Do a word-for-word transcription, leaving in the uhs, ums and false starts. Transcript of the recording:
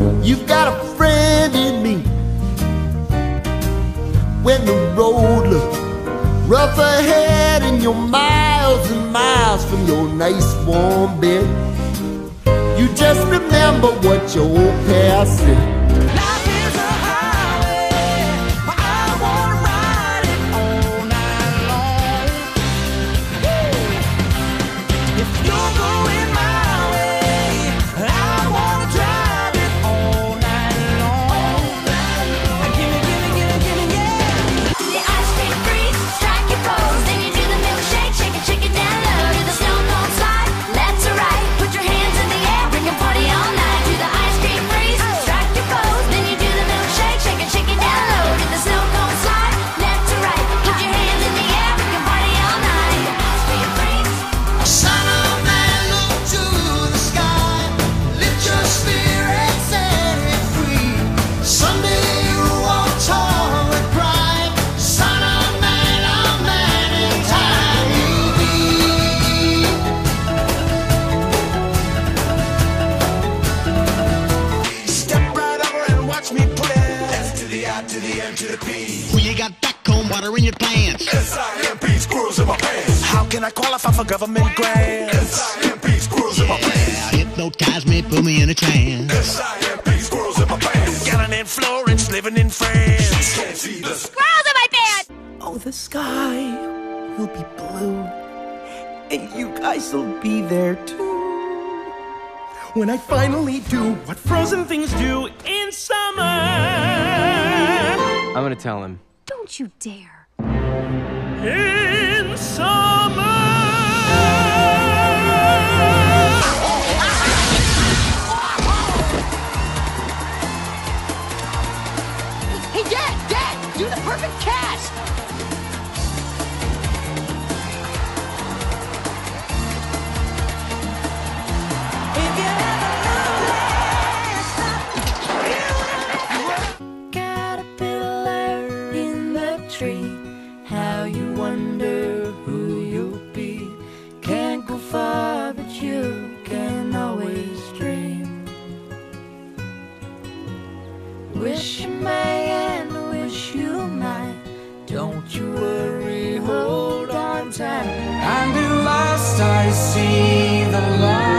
You've got a friend in me. When the road looks rough ahead and you're miles and miles from your nice warm bed, you just remember what your old past said. Life is a highway, I wanna ride it all night long. If you're going my way, I wanna drive it all night long. Gimme, gimme, gimme, gimme, yeah. The ice cream freeze, strike your pose, then you do the milkshake, shake it, shake it down low. Do the snow cone slide, left to right, put your hands in the air, we can party all night. Do the ice cream freeze, strike your pose, then you do the milkshake, shake it, shake it down low. Do the snow cone slide, left to right, put your hands in the air, we can party all night. Ice cream freeze. Son of man, look to the sky, lift your spirits, set it free. Someday you'll walk tall with pride. Son of man, a man in time you'll be. Step right over and watch me put it. S to the I to the M to the P. When you got back home water in your pants. S I M P, squirrels in my pants. How can I qualify for government grants? S I M P, squirrels in my pants. Yeah, hypnotize me, put me in a trance. S I M P, squirrels in my pants. Got in Florence, living in France. Can't see the Squirrels in my pants! Oh, the sky will be blue, and you guys will be there too. When I finally do what frozen things do in summer. I'm gonna tell him. Don't you dare. In summer. Hey, Dad! Dad! Do the perfect cast! caterpillar in the tree. How you wonder who you'll be. Can't go far, but you can always dream. Wish you may and wish you might. Don't you worry, hold on tight. And at last I see the light.